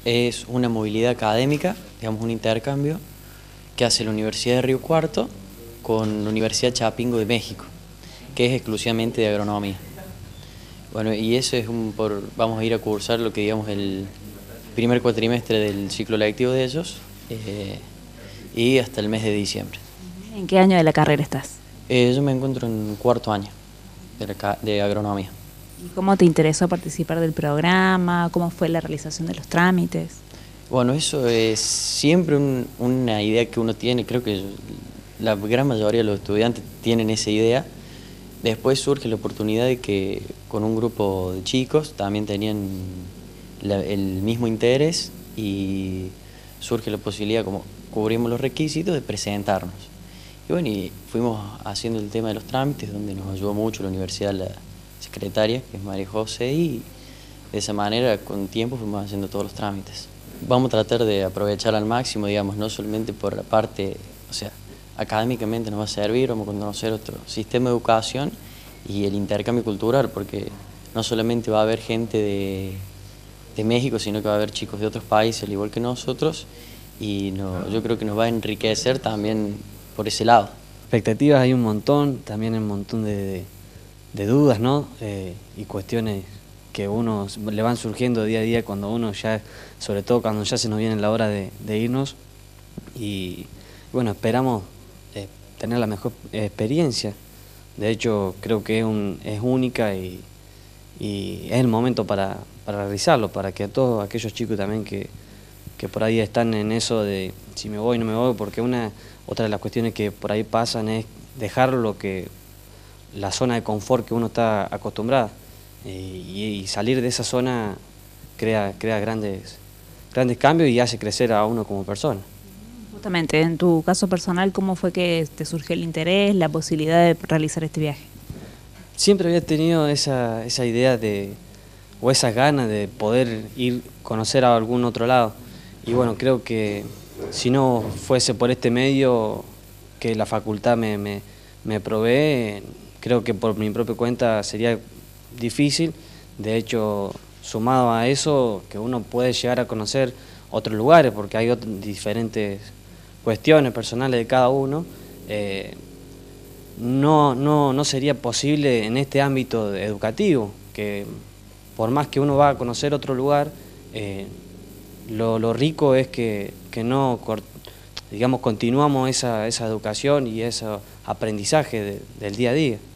Es una movilidad académica, digamos un intercambio, que hace la Universidad de Río Cuarto con la Universidad Chapingo de México, que es exclusivamente de agronomía. Bueno, y eso es vamos a ir a cursar lo que digamos el primer cuatrimestre del ciclo lectivo de ellos y hasta el mes de diciembre. ¿En qué año de la carrera estás? Yo me encuentro en cuarto año de agronomía. ¿Y cómo te interesó participar del programa? ¿Cómo fue la realización de los trámites? Bueno, eso es siempre una idea que uno tiene, creo que la gran mayoría de los estudiantes tienen esa idea. Después surge la oportunidad de que con un grupo de chicos también tenían el mismo interés y surge la posibilidad, como cubrimos los requisitos, de presentarnos. Y bueno, y fuimos haciendo el tema de los trámites, donde nos ayudó mucho la universidad, la secretaria, que es María José, y de esa manera, con tiempo, fuimos haciendo todos los trámites. Vamos a tratar de aprovechar al máximo, digamos, no solamente por la parte, o sea, académicamente nos va a servir, vamos a conocer otro sistema de educación y el intercambio cultural, porque no solamente va a haber gente de México, sino que va a haber chicos de otros países, al igual que nosotros, y yo creo que nos va a enriquecer también por ese lado. Expectativas hay un montón, también hay un montón de dudas, ¿no? Y cuestiones que uno le van surgiendo día a día cuando uno ya, sobre todo cuando ya se nos viene la hora de irnos. Y bueno, esperamos tener la mejor experiencia. De hecho, creo que es única y es el momento para realizarlo, para que a todos aquellos chicos también que por ahí están en eso de si me voy o no me voy, porque otra de las cuestiones que por ahí pasan es dejar la zona de confort que uno está acostumbrado y salir de esa zona crea grandes cambios y hace crecer a uno como persona. Justamente, en tu caso personal, ¿cómo fue que te surgió el interés, la posibilidad de realizar este viaje? Siempre había tenido esa idea o esas ganas de poder conocer a algún otro lado. Y bueno, creo que si no fuese por este medio que la facultad me provee, creo que por mi propia cuenta sería difícil. De hecho, sumado a eso, que uno puede llegar a conocer otros lugares, porque hay diferentes cuestiones personales de cada uno, no sería posible en este ámbito educativo, que por más que uno va a conocer otro lugar, lo rico es que no, digamos, continuamos esa educación y ese aprendizaje del día a día.